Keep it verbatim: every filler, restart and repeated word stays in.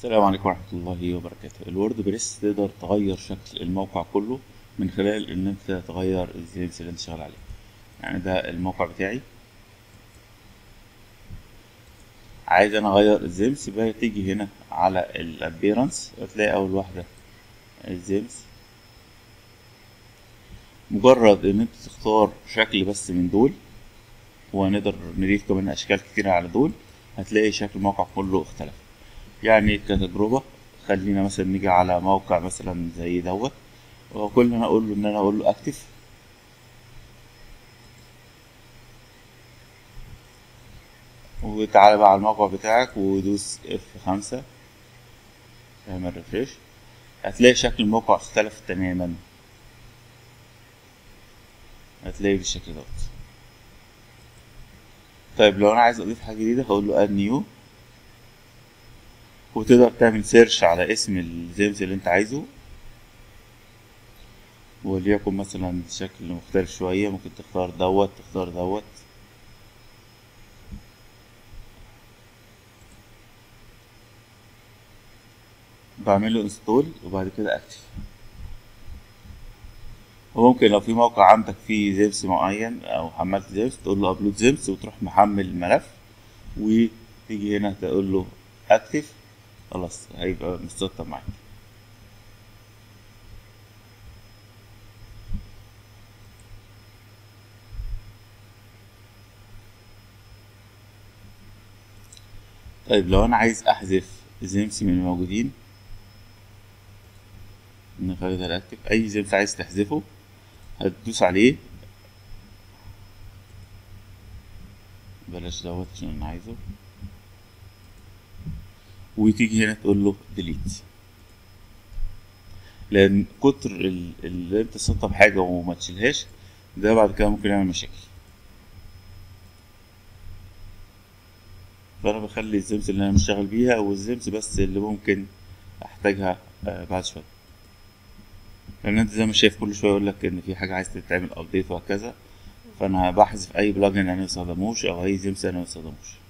السلام عليكم ورحمة الله وبركاته. الورد بريس تقدر تغير شكل الموقع كله من خلال ان انت تغير الزينس اللي انت شغال عليه. يعني ده الموقع بتاعي، عايز انا اغير الزيمس، يبقى تيجي هنا على الابيرنس هتلاقي اول واحدة الزيمس. مجرد ان انت تختار شكل بس من دول، ونقدر نضيف كمان اشكال كتيرة على دول، هتلاقي شكل الموقع كله اختلف. يعني كتجربة، خلينا مثلا نيجي على موقع مثلا زي دوت، وكل اللي انا اقول له ان انا اقول له اكتف، وتعالى بقى على الموقع بتاعك ودوس اف خمسة، اعمل ريفريش، هتلاقي شكل الموقع اختلف تماما. هتلاقي بالشكل دوت. طيب لو انا عايز اضيف حاجة جديدة هقول له اد نيو، وتقدر تعمل سيرش على اسم الزيمس اللي انت عايزه، وليكن مثلا شكل مختلف شوية، ممكن تختار دوت تختار دوت. بعمله انستول وبعد كده اكتف. وممكن لو في موقع عندك فيه زيمس معين او حملت زيمس تقول له ابلود زيمس، وتروح محمل الملف وتيجي هنا تقول له اكتف، خلاص هيبقى مستقطع معاك. طيب لو انا عايز احذف زيمس من الموجودين، نخلي ده اكتف، اي زيمس عايز تحذفه هتدوس عليه، بلاش دوت عشان انا عايزه، وتيجي هنا تقول له ديليت. لان كتر ال- اللي انت تسطب حاجه وما تشيلهاش، ده بعد كده ممكن يعمل مشاكل. فانا بخلي الزيمس اللي انا مشتغل بيها والزيمس بس اللي ممكن احتاجها آه، بعد شويه. لان انت زي ما شايف كل شويه يقول لك ان في حاجه عايز تتعمل ابديت وهكذا، فانا بحذف اي بلجن انا مستخدموش او اي زيمس انا مستخدموش.